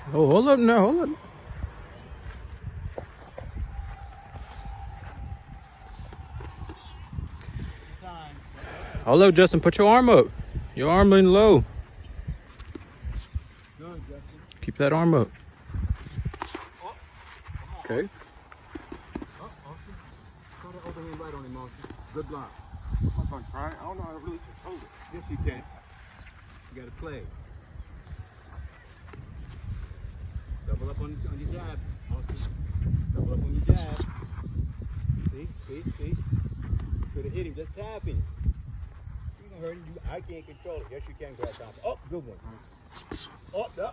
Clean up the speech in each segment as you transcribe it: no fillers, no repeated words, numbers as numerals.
Oh, hold up now, hold up. Hold up, Justin, put your arm up. Your arm in low. Good, Justin. Keep that arm up. Oh, Okay. oh, Austin. Try to overhand right on him, Austin. Good block. I'm not gonna try it. I don't know how to really control it. Yes, you can. You gotta play. Double up on your jab, Austin. Double up on your jab. See? Could have hit him, just tapping. You gonna hurt him. I can't control it. Yes, you can grab down. Oh, good one. Oh, no.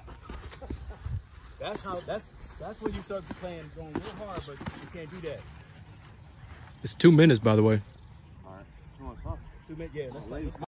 That's when you start playing, going real hard, but you can't do that. It's 2 minutes, by the way. All right. Come on, stop. It's 2 minutes. Yeah, let's